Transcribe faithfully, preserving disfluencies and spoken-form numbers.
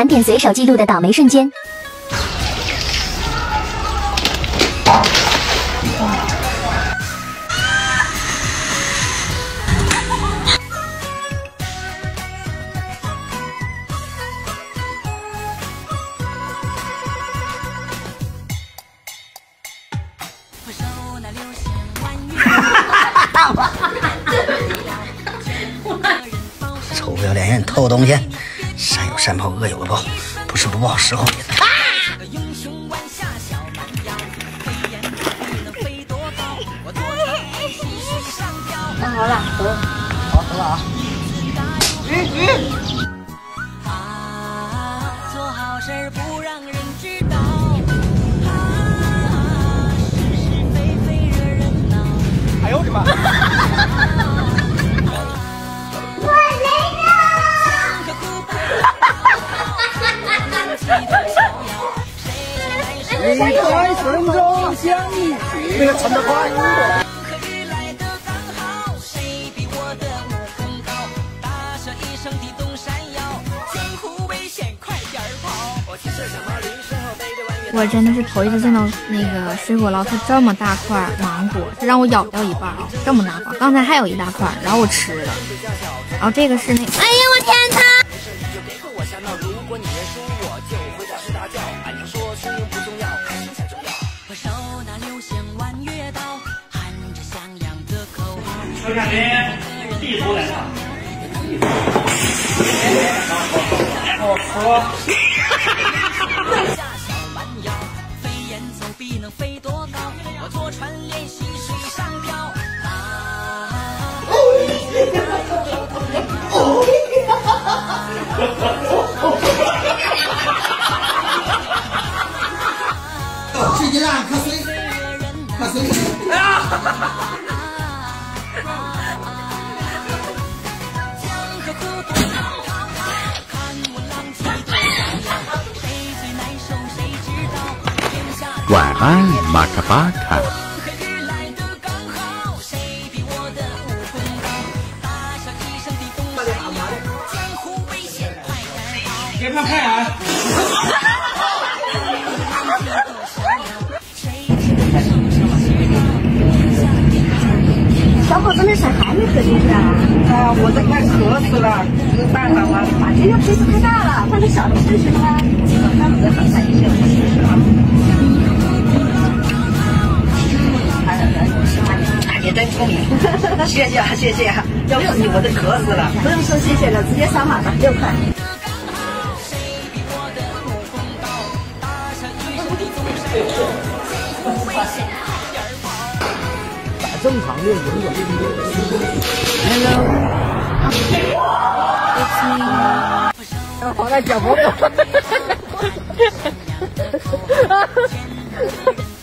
盘点随手记录的倒霉瞬间。 臭不要脸人偷东西，善有善报，恶有恶报，不是不报，时候也到。啊！ 那好了，走， 好，走了啊。 鱼鱼。 做好事不让人知道，是是非非惹人恼。 哎呦我的妈！ 离开村中相一曲， 那个唱得快。 日来的刚好，谁比我的武功高？大声一声地动山摇，江湖危险快点跑！ 我真的是头一次见到那个水果捞出这么大块芒果，是让我咬掉一半啊，这么大块。刚才还有一大块，然后我吃了。然后这个是那，哎呀我天哪！ 车站边地图来看。好喝。飞檐走壁能飞多高？我坐船练习水上漂。 水晶啊，喝水，喝水。哎呀！ 晚安，马卡巴卡。 别怕太阳。 小伙子，那水还没喝进去啊？ 哎呀，我这快渴死了，有办法吗？ 啊，这个杯子太大了，换个小的试试吗？那我再很快一些，我试试啊。 你真聪明，谢谢啊，谢谢啊！要不是你，我都渴死了。 不用说谢谢了，直接扫码吧，六块。 打正常的人了。 Hello， 我黄在脚脖子。